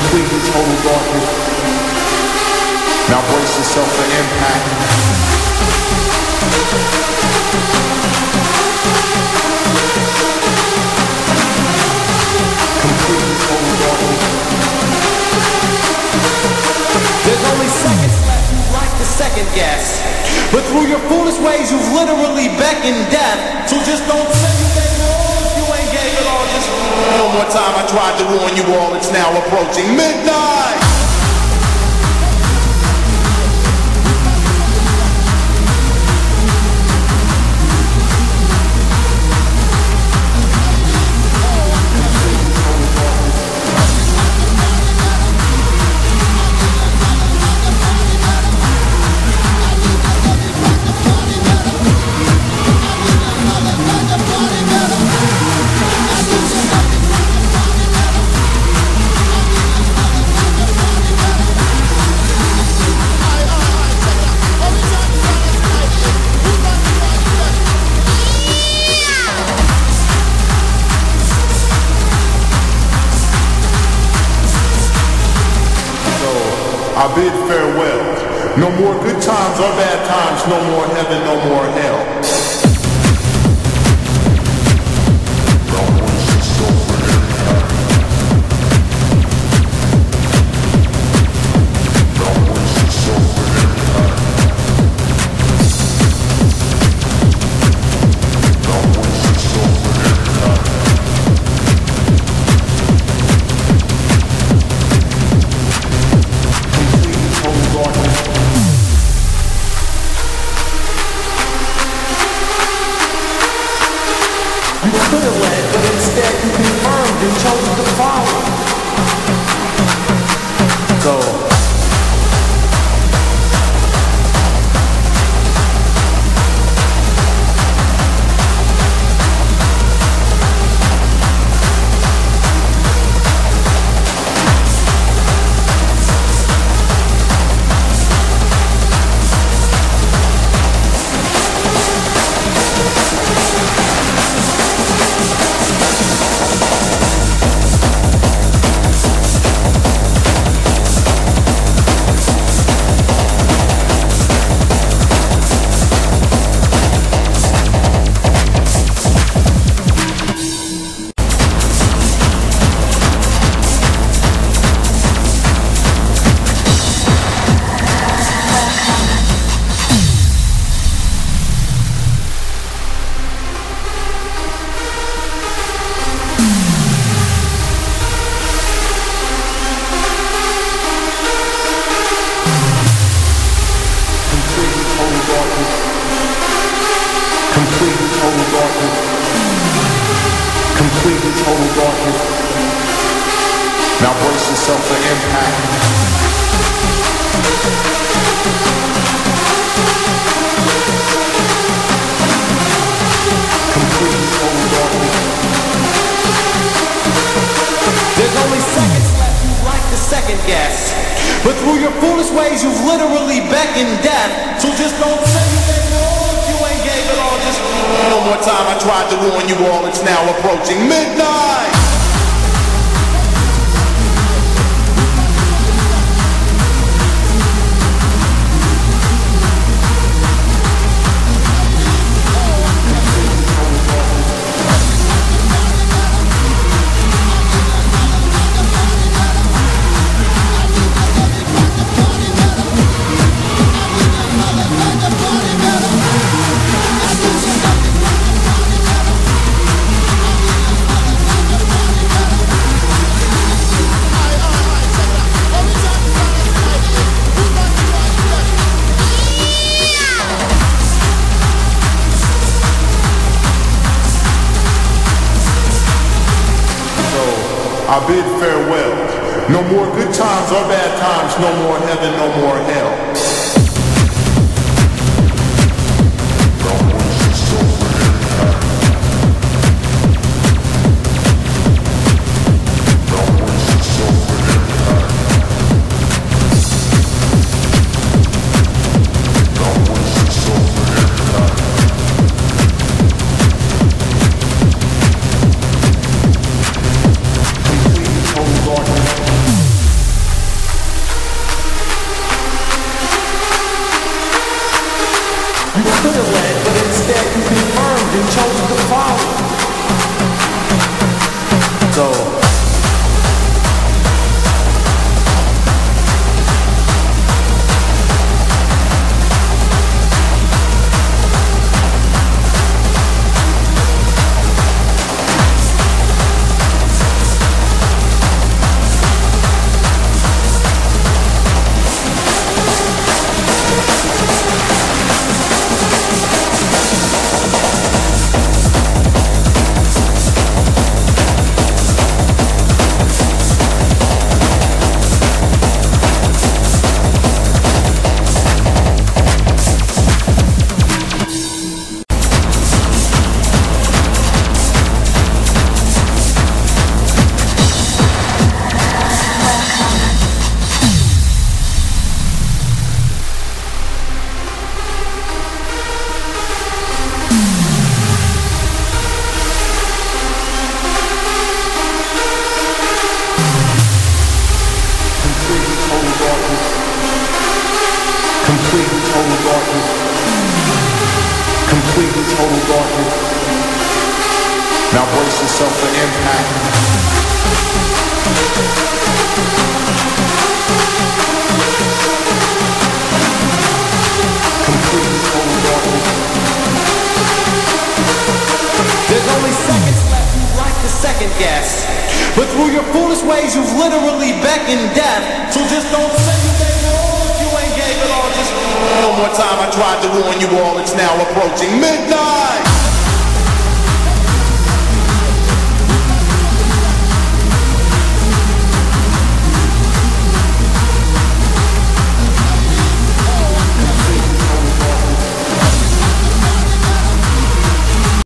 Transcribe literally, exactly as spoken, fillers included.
complete and total darkness. Now brace yourself for impact. Complete and total darkness. There's only seconds left, you'd like to second guess. But through your foolish ways, you've literally beckoned death. So just don't say you ain't all if you ain't gave it all. Just one more time, I tried to warn you all. It's now approaching midnight. I bid farewell. No more good times or bad times, no more heaven, no more hell. You could have led, but instead you confirmed and chose to follow. So complete and total darkness. Complete and total darkness. Now brace yourself for impact. Complete and total darkness. there's only seconds left, you'd like to second guess. But through your foolish ways, you've literally beckoned death. So just don't say you ain't all if you ain't gave it all. Just one more time, I tried to warn you all. It's now approaching midnight. I bid farewell. No more good times or bad times, no more heaven, no more hell. complete and total darkness. Now brace yourself for impact. Complete and total darkness. There's only seconds left, you'd like to second guess. But through your foolish ways, you've literally beckoned death. So just don't say you gave it all if you ain't gave it all. Just one more time, I tried to warn you all, it's now approaching midnight.